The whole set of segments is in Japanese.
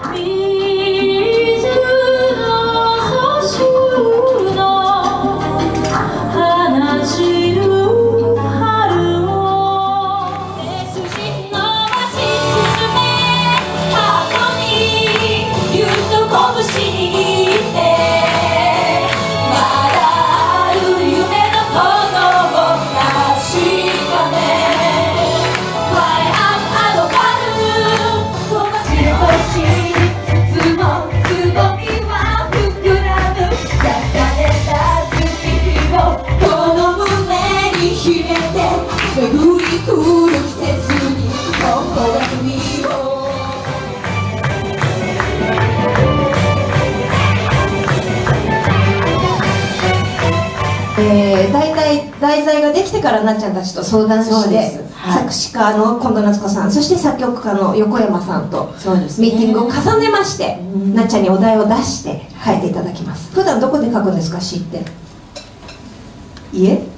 大体題材ができてからなっちゃんたちと相談して、はい、作詞家の近藤夏子さん、そして作曲家の横山さんとミーティングを重ねまして、なっちゃんにお題を出して書いていただきます。普段どこで書くんですか、詩って？家？家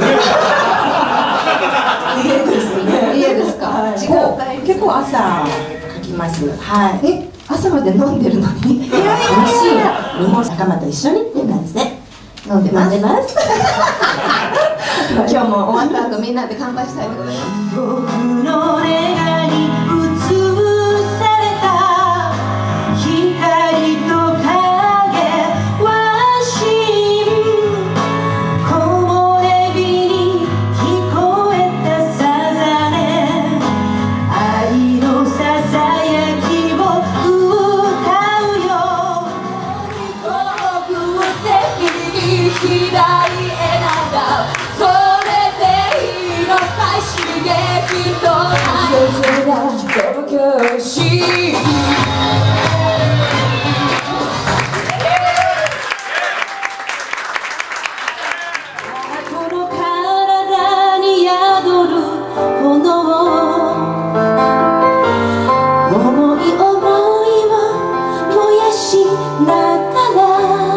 ですね。家ですか？はい、時間帯結構朝書きます。はい。朝まで飲んでるのに？いやいやいや、日本仲間と一緒にって感じで飲んでます。今日も終わった後みんなで乾杯したいでございます。僕の願いに映された光と影はし木漏れ日に聞こえたさざね、愛のささやきを歌うよ。遠くて右左へなんだ、それでいいのかい、刺激と愛が届けしい。この体に宿る炎、思い思いを燃やしながら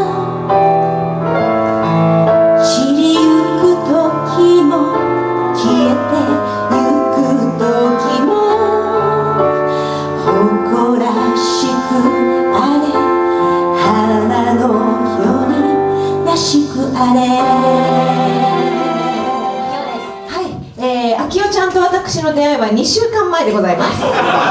あきおちゃんと私の出会いは2週間前でございます。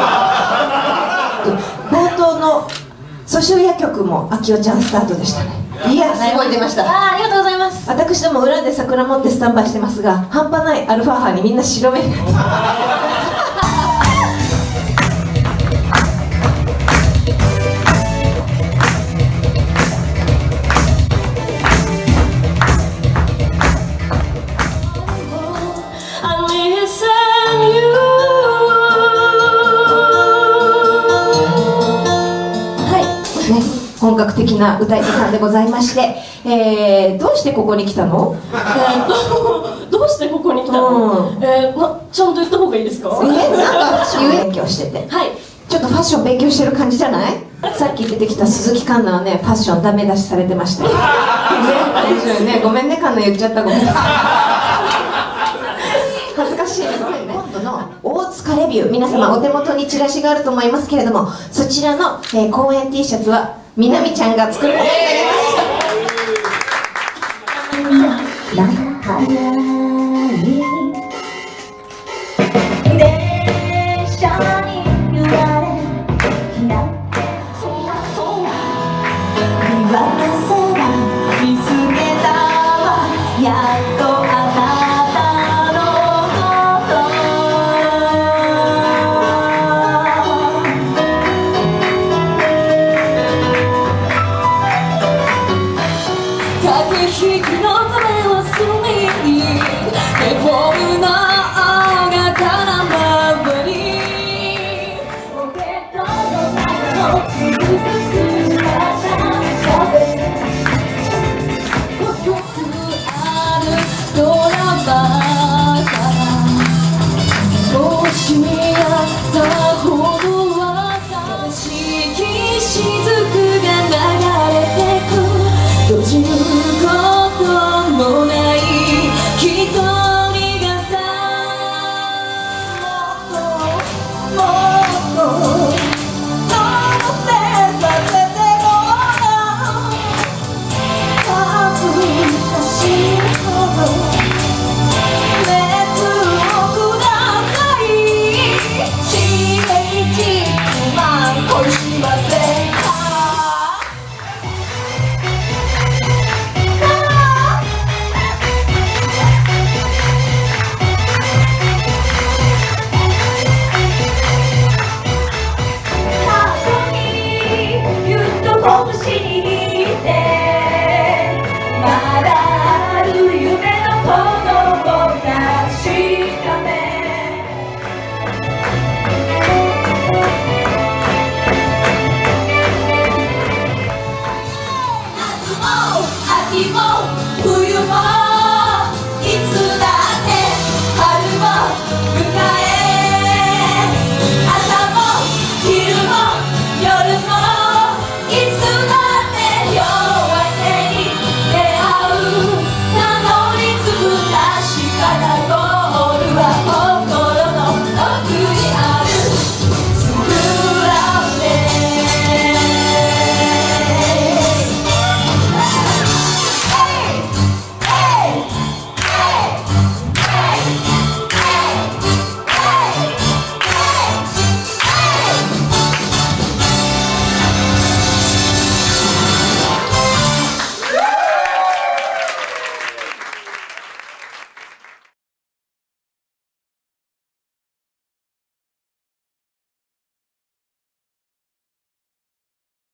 冒頭の訴訟夜曲もあきおちゃんスタートでしたね。いや、すごい出ました。ありがとうございます。私ども裏で桜持ってスタンバイしてますが、半端ないアルファ波にみんな白目になって本格的な歌い手さんでございまして、どうしてここに来たの？ どうしてここに来たの？ちゃんと言った方がいいですか？ なんか勉強してて、はい、ちょっとファッション勉強してる感じじゃない？さっき出てきた鈴木環奈はね、ファッションダメ出しされてましたよ。ね、ごめんね、環奈言っちゃった、ごめんなさい。恥ずかしいね、ごめんね。今度の大塚レビュー、皆様お手元にチラシがあると思いますけれども、そちらの、公演 T シャツはみなみちゃんが作ることになりました。電車に揺られひな見渡せば見つけたわ、やっとあなたの駆け引きのためは隅にへこむなあがからまぶりポケットの中の